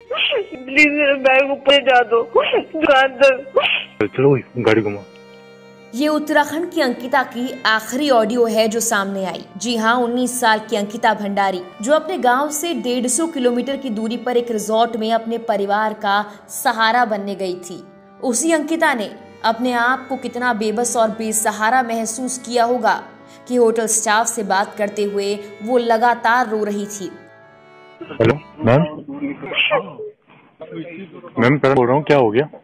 Please मेरा bag ऊपर जा दो दुकान तक। चलो गाड़ी घुमा। ये उत्तराखंड की अंकिता की आखिरी ऑडियो है जो सामने आई। जी हाँ, 19 साल की अंकिता भंडारी जो अपने गांव से 150 किलोमीटर की दूरी पर एक रिजॉर्ट में अपने परिवार का सहारा बनने गई थी। उसी अंकिता ने अपने आप को कितना बेबस और बेसहारा महसूस किया होगा कि होटल स्टाफ से बात करते हुए वो लगातार रो रही थी। हेलो मैम, मैम बोल रहा हूँ, क्या हो गया?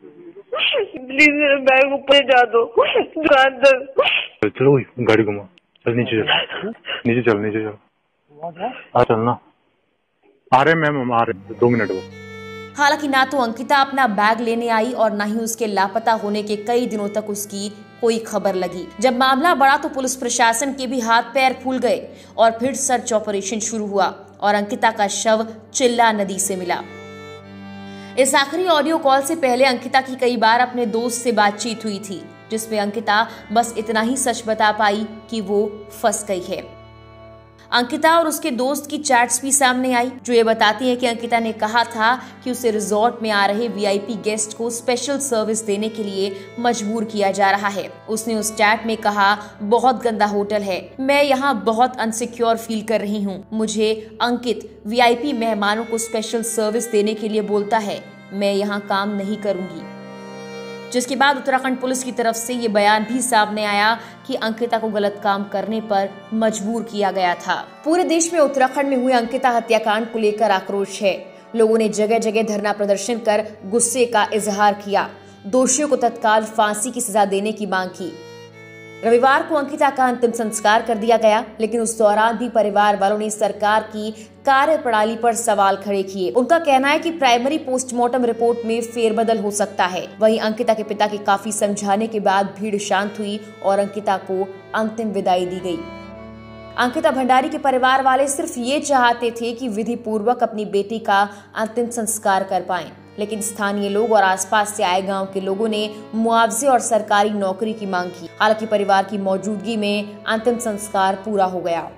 प्लीज मेरा बैग ऊपर जा दो दुकान तक। चलो गाड़ी घुमा। चल नीचे चल, नीचे चल, नीचे चल। आ चलना, आ रहे मैम, हम आ रहे 2 मिनट बस। हालांकि ना तो अंकिता अपना बैग लेने आई और ना ही उसके लापता होने के कई दिनों तक उसकी कोई खबर लगी। जब मामला बढ़ा तो पुलिस प्रशासन के भी हाथ पैर फूल गए और फिर सर्च ऑपरेशन शुरू हुआ और अंकिता का शव चिल्ला नदी से मिला। इस आखिरी ऑडियो कॉल से पहले अंकिता की कई बार अपने दोस्त से बातचीत हुई थी, जिसमें अंकिता बस इतना ही सच बता पाई कि वो फंस गई है। अंकिता और उसके दोस्त की चैट्स भी सामने आई जो ये बताती है कि अंकिता ने कहा था कि उसे रिजॉर्ट में आ रहे वीआईपी गेस्ट को स्पेशल सर्विस देने के लिए मजबूर किया जा रहा है। उसने उस चैट में कहा, बहुत गंदा होटल है, मैं यहाँ बहुत अनसिक्योर फील कर रही हूँ। मुझे अंकित वीआईपी मेहमानों को स्पेशल सर्विस देने के लिए बोलता है, मैं यहाँ काम नहीं करूंगी। जिसके बाद उत्तराखंड पुलिस की तरफ से ये बयान भी सामने आया कि अंकिता को गलत काम करने पर मजबूर किया गया था। पूरे देश में उत्तराखंड में हुए अंकिता हत्याकांड को लेकर आक्रोश है। लोगों ने जगह जगह धरना प्रदर्शन कर गुस्से का इजहार किया, दोषियों को तत्काल फांसी की सजा देने की मांग की। रविवार को अंकिता का अंतिम संस्कार कर दिया गया, लेकिन उस दौरान भी परिवार वालों ने सरकार की कार्यप्रणाली पर सवाल खड़े किए। उनका कहना है कि प्राइमरी पोस्टमार्टम रिपोर्ट में फेरबदल हो सकता है। वहीं अंकिता के पिता के काफी समझाने के बाद भीड़ शांत हुई और अंकिता को अंतिम विदाई दी गई। अंकिता भंडारी के परिवार वाले सिर्फ ये चाहते थे कि विधि पूर्वक अपनी बेटी का अंतिम संस्कार कर पाएं, लेकिन स्थानीय लोग और आसपास से आए गांव के लोगों ने मुआवजे और सरकारी नौकरी की मांग की। हालांकि परिवार की मौजूदगी में अंतिम संस्कार पूरा हो गया।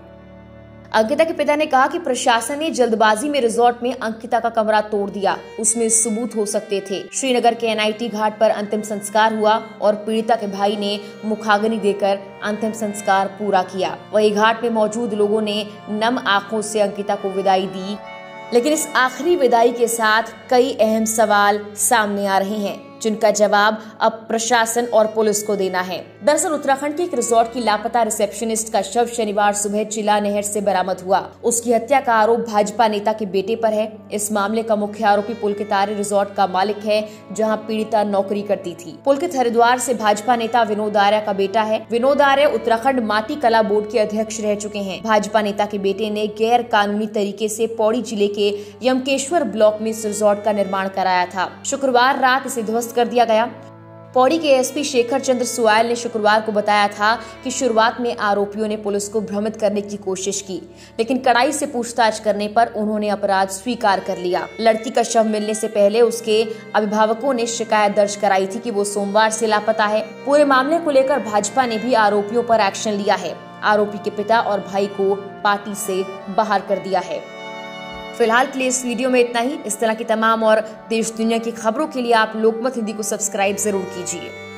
अंकिता के पिता ने कहा कि प्रशासन ने जल्दबाजी में रिजॉर्ट में अंकिता का कमरा तोड़ दिया, उसमें सबूत हो सकते थे। श्रीनगर के एनआईटी घाट पर अंतिम संस्कार हुआ और पीड़िता के भाई ने मुखाग्नि देकर अंतिम संस्कार पूरा किया। वहीं घाट में मौजूद लोगों ने नम आंखों से अंकिता को विदाई दी, लेकिन इस आखिरी विदाई के साथ कई अहम सवाल सामने आ रहे हैं जिनका जवाब अब प्रशासन और पुलिस को देना है। दरअसल उत्तराखंड के एक रिजॉर्ट की लापता रिसेप्शनिस्ट का शव शनिवार सुबह चिला नहर से बरामद हुआ। उसकी हत्या का आरोप भाजपा नेता के बेटे पर है। इस मामले का मुख्य आरोपी पुलकित आर्य रिजॉर्ट का मालिक है, जहां पीड़िता नौकरी करती थी। पुलकित हरिद्वार से भाजपा नेता विनोद आर्य का बेटा है। विनोद आर्य उत्तराखंड माटी कला बोर्ड के अध्यक्ष रह चुके हैं। भाजपा नेता के बेटे ने गैर कानूनी तरीके से पौड़ी जिले के यमकेश्वर ब्लॉक में इस रिजॉर्ट का निर्माण कराया था। शुक्रवार रात इसे ध्वस्त कर दिया गया। पौड़ी के एसपी शेखर चंद्र सुआल ने शुक्रवार को बताया था कि शुरुआत में आरोपियों ने पुलिस को भ्रमित करने की कोशिश की, लेकिन कड़ाई से पूछताछ करने पर उन्होंने अपराध स्वीकार कर लिया। लड़की का शव मिलने से पहले उसके अभिभावकों ने शिकायत दर्ज कराई थी कि वो सोमवार से लापता है। पूरे मामले को लेकर भाजपा ने भी आरोपियों पर एक्शन लिया है। आरोपी के पिता और भाई को पार्टी से बाहर कर दिया है। फिलहाल के लिए इस वीडियो में इतना ही। इस तरह की तमाम और देश दुनिया की खबरों के लिए आप लोकमत हिंदी को सब्सक्राइब जरूर कीजिए।